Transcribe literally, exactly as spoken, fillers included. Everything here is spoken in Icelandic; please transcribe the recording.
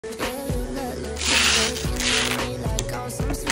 Yeah, you're not looking, looking at me like on some